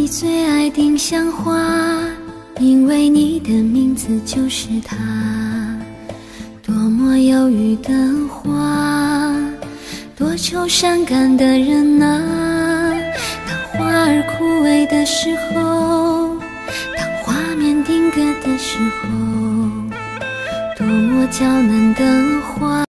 最爱丁香花，因为你的名字就是它。多么忧郁的花，多愁善感的人啊。当花儿枯萎的时候，当画面定格的时候，多么娇嫩的花。